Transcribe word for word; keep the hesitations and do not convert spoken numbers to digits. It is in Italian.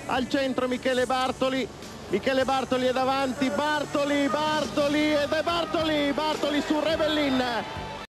al centro Michele Bartoli, Michele Bartoli è davanti, Bartoli, Bartoli ed è Bartoli, Bartoli su Rebellin,